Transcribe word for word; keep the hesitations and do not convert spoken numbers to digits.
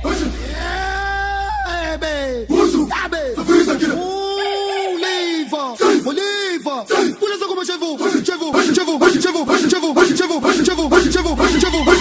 É, bem. Uso. Ah, bem. Safisa aqui. Oliva. Oliva. Olha só como eu chevo. Chevo, chevo, chevo, chevo, chevo, chevo, chevo, chevo, chevo, chevo.